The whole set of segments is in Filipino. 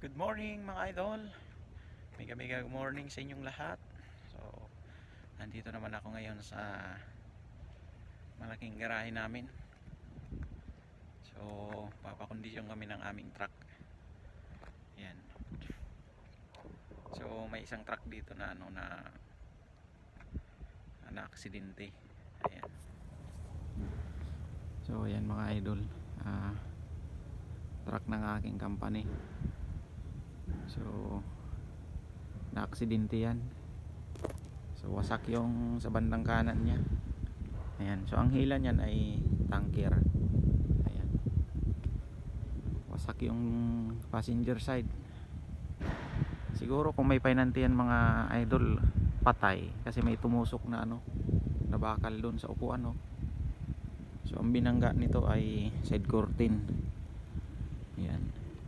Good morning mga idol. Mega mega good morning sa inyong lahat. So, nandito naman ako ngayon sa malaking garahe namin. So, papakondisyon kami ng aming truck. Yan. So, may isang truck dito na na aksidente. Ayan. So, ayan mga idol. Truck ng aking company. So, na-aksidente yan. So, wasak yung sa bandang kanan niya. Ayan. So, ang hila niyan ay tanker. Ayan. Wasak yung passenger side. Siguro kung may pinantiyan mga idol, patay. Kasi may tumusok na na bakal doon sa upuan, no. So, ang binangga nito ay side curtain. Ayan.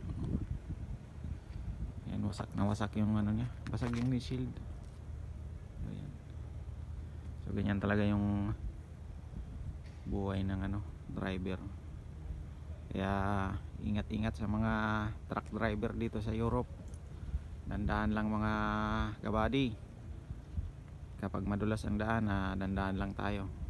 Ayan, wasak yung niya. Basag yung windshield. Ayan. So, ganyan talaga yung buhay ng driver. Kaya ingat-ingat sa mga truck driver dito sa Europe. Dandahan lang mga kabady. Kapag madulas ang daan, dandahan lang tayo.